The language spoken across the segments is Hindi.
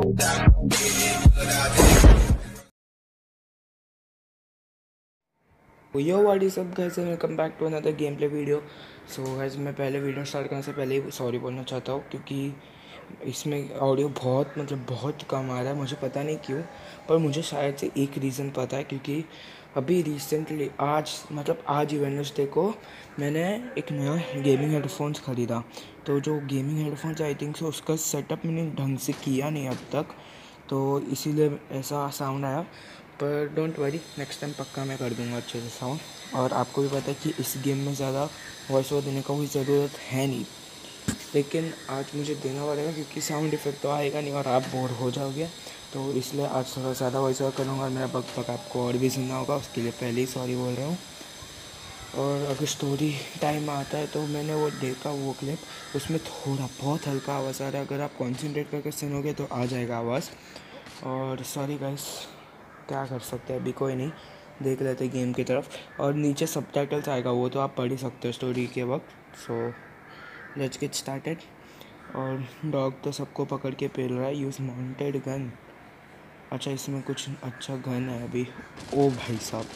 Yo what is up guys, welcome back to another game play video. So guys, मैं पहले वीडियो स्टार्ट करने से पहले ही सॉरी बोलना चाहता हूँ क्योंकि इसमें ऑडियो बहुत कम आ रहा है। मुझे पता नहीं क्यों, पर मुझे शायद से एक रीज़न पता है क्योंकि अभी रिसेंटली आज ही वेडनेसडे को मैंने एक नया गेमिंग हेडफोन्स ख़रीदा। तो जो gaming headphones I think so उसका सेटअप मैंने ढंग से किया नहीं अब तक, तो इसीलिए ऐसा साउंड आया। पर डोंट वरी, नेक्स्ट टाइम पक्का मैं कर दूंगा अच्छे से साउंड। और आपको भी पता है कि इस गेम में ज़्यादा वॉइस ओवर देने का कोई ज़रूरत है नहीं, लेकिन आज मुझे देना पड़ेगा क्योंकि साउंड इफेक्ट तो आएगा नहीं और आप बोर हो जाओगे। तो इसलिए आज थोड़ा ज़्यादा वॉइस ओवर करूँगा और मेरा बक बक आपको और भी सुनना होगा, उसके लिए पहले ही सॉरी बोल रहा हूँ। और अगर स्टोरी टाइम आता है तो मैंने वो देखा वो क्लिप, उसमें थोड़ा बहुत हल्का आवाज़ आ रहा है। अगर आप कॉन्सेंट्रेट करके सुनोगे तो आ जाएगा आवाज़। और सॉरी गाइस, क्या कर सकते हैं, अभी कोई नहीं, देख लेते हैं गेम की तरफ। और नीचे सबटाइटल्स आएगा, वो तो आप पढ़ ही सकते हो स्टोरी के वक्त। So let's get started. और डॉग तो सबको पकड़ के पेल रहा है। Use mounted gun. अच्छा, इसमें कुछ अच्छा गन है अभी। ओ भाई साहब,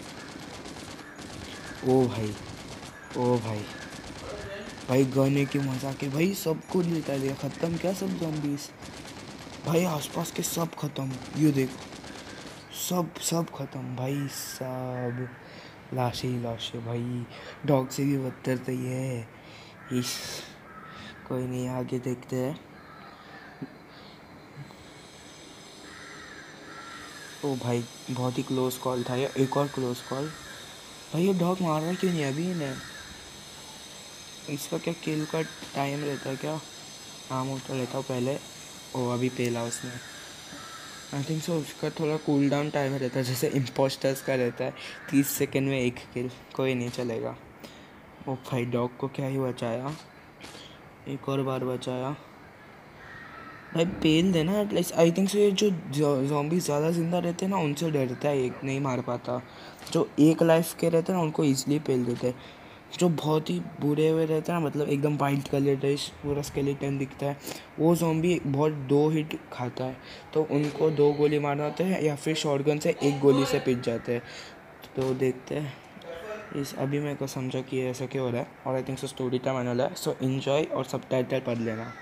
ओ भाई, ओ भाई, भाई गन की मजा के भाई सबको लेता दिया। ख़त्म क्या सब ज़ॉम्बीज़ भाई, आसपास के सब ख़त्म। ये देखो, सब सब ख़त्म भाई साहब, लाशें ही लाशें भाई। डॉग से भी बदतर तो ये है। इस कोई नहीं, आगे देखते हैं। ओ भाई, बहुत ही क्लोज कॉल था ये, एक और क्लोज कॉल। भाई ये डॉग मार रहा क्यों नहीं अभी इन्हें? इसका क्या किल का टाइम रहता है क्या? हाँ, मैं तो लेता हूँ पहले। ओ अभी पेला उसने। आई थिंक सो उसका थोड़ा कूल डाउन टाइम रहता है, जैसे इम्पोस्टर्स का रहता है 30 सेकंड में एक किल। कोई नहीं, चलेगा। ओ भाई, डॉग को क्या ही बचाया, एक और बार बचाया भाई। पेल देना एटलीस्ट। आई थिंक सो ये जो ज़ॉम्बी ज़्यादा ज़िंदा रहते हैं ना, उनसे डरता है, एक नहीं मार पाता। जो एक लाइफ के रहते हैं ना, उनको ईजिली पेल देते हैं। जो बहुत ही बुरे हुए रहते हैं ना, मतलब एकदम वाइट कलर पूरा स्केलेटन दिखता है, वो ज़ॉम्बी बहुत 2 हिट खाता है। तो उनको 2 गोली मारना होता है या फिर शॉटगन से 1 गोली से पिट जाते हैं। तो देखते हैं। इस अभी मेरे को समझा कि ऐसा क्यों हो रहा है। और I think so story time आने वाला है, सो इन्जॉय और सबटाइटल पढ़ लेना।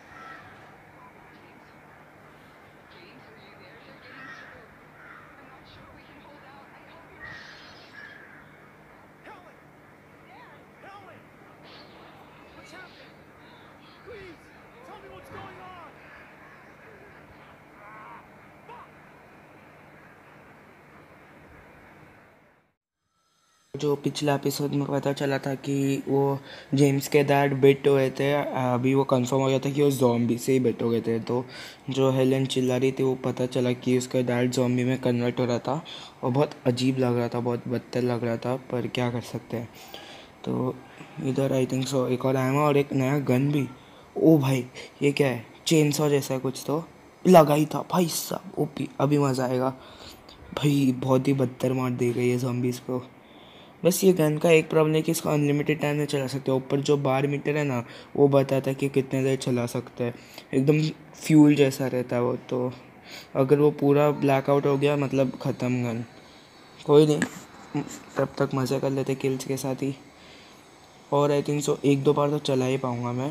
जो पिछला एपिसोड में पता चला था कि वो जेम्स के डैड बेट हुए थे, अभी वो कंफर्म हो गया था कि वो ज़ॉम्बी से ही बेट हो गए थे। तो जो हेलन चिल्ला रही थी, वो पता चला कि उसका डैड ज़ॉम्बी में कन्वर्ट हो रहा था। और बहुत अजीब लग रहा था, बहुत बदतर लग रहा था, पर क्या कर सकते हैं। तो इधर आई थिंक सो एक और आया और एक नया गन भी। ओ भाई, ये क्या है? चेन सॉ जैसा है कुछ, तो लगा ही था भाई साहब। ओपी, अभी मज़ा आएगा भाई। बहुत ही बदतर मार दी गई है ज़ॉम्बीज़ को। बस ये गन का एक प्रॉब्लम है कि इसको अनलिमिटेड टाइम में चला सकते हो। ऊपर जो बार मीटर है ना, वो बताता है कि कितने देर चला सकते हैं। एकदम फ्यूल जैसा रहता है वो। तो अगर वो पूरा ब्लैकआउट हो गया मतलब ख़त्म गन। कोई नहीं, तब तक मज़े कर लेते किल्स के साथ ही। और आई थिंक सो 1-2 बार तो चला ही पाऊँगा मैं।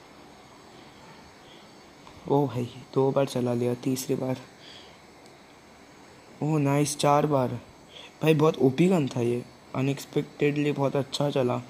ओ भाई, 2 बार चला लिया, तीसरी बार ओह नाइस, 4 बार। भाई बहुत ओपी गन था ये, अनएक्सपेक्टेडली बहुत अच्छा चला।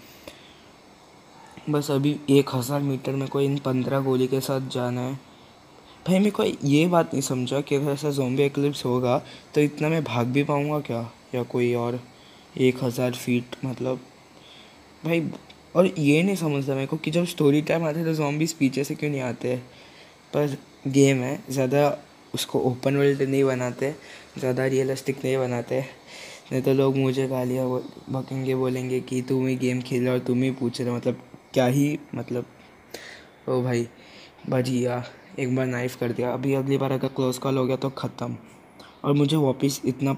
बस अभी 1000 मीटर में कोई इन 15 गोली के साथ जाना है। भाई मेरे को ये बात नहीं समझा कि अगर ऐसा ज़ॉम्बी एक्लिप्स होगा तो इतना मैं भाग भी पाऊँगा क्या, या कोई और 1000 फीट मतलब भाई। और ये नहीं समझता मेरे को कि जब स्टोरी टाइम आता है तो ज़ॉम्बीज़ पीछे से क्यों नहीं आते। पर गेम है, ज़्यादा उसको ओपन वर्ल्ड नहीं बनाते, ज़्यादा रियलिस्टिक नहीं बनाते। नहीं तो लोग मुझे गालियाँ बकेंगे, बोलेंगे कि तुम ही गेम खेल रहे हो और तुम ही पूछ रहे हो, मतलब क्या ही मतलब। ओ भाई, बजिया एक बार नाइफ कर दिया। अभी अगली बार अगर क्लोज कॉल हो गया तो ख़त्म। और मुझे वापस इतना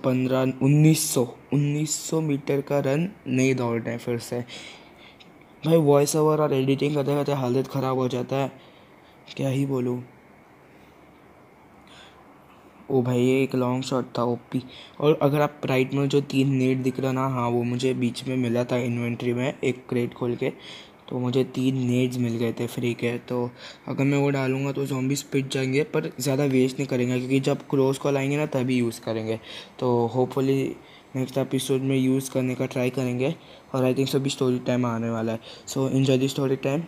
1900 मीटर का रन नहीं दौड़ना है फिर से। भाई वॉइस ओवर और एडिटिंग करते करते हालत ख़राब हो जाता है, क्या ही बोलूँ। ओ भाई ये एक लॉन्ग शॉट था ओपी। और अगर आप राइट में जो 3 नेट दिख रहा ना, हाँ वो मुझे बीच में मिला था इन्वेंट्री में एक क्रेट खोल के, तो मुझे 3 नेट्स मिल गए थे फ्री के। तो अगर मैं वो डालूंगा तो ज़ॉम्बीज़ पिट जाएंगे, पर ज़्यादा वेस्ट नहीं करेंगे क्योंकि जब क्लोज कॉल आएंगे ना तभी यूज़ करेंगे। तो होपफुली नेक्स्ट एपिसोड में यूज़ करने का ट्राई करेंगे। और आई थिंक सभी स्टोरी टाइम आने वाला है, so enjoy the story time.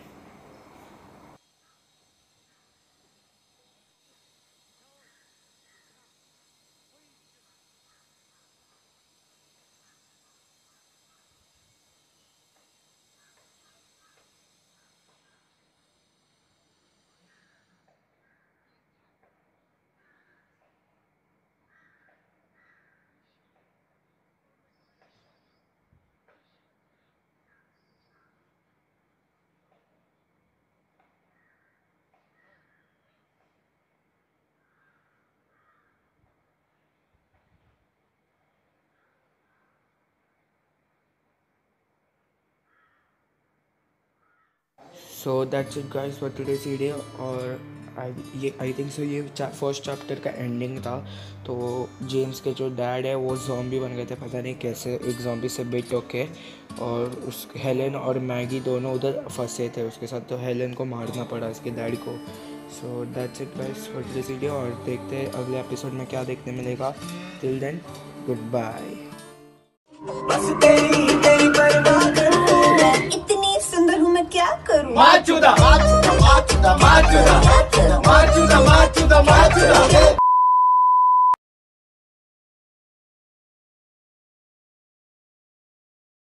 So that's it guys for today's video. और आई थिंक सो ये फर्स्ट चैप्टर का एंडिंग था। तो जेम्स के जो डैड है वो जॉम्बी बन गए थे, पता नहीं कैसे, एक जॉम्बी से बिट होके। और उस हेलेन और मैगी दोनों उधर फंसे थे उसके साथ, तो हेलेन को मारना पड़ा उसके डैड को। So that's it guys for today's video, और देखते हैं अगले एपिसोड में क्या देखने मिलेगा। Till then good bye. बस तेरी तेरी परवाह करूं, मैं इतनी सुंदर हूँ मैं क्या करूं। माचुदा माचुदा माचुदा माचुदा।